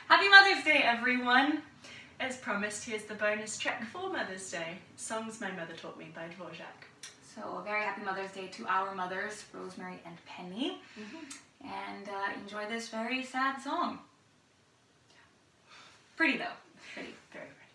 Happy Mother's Day, everyone! As promised, here's the bonus track for Mother's Day. Songs My Mother Taught Me by Dvořák. So a very happy Mother's Day to our mothers, Rosemary and Penny. And enjoy this very sad song. Pretty though. Pretty. Very pretty.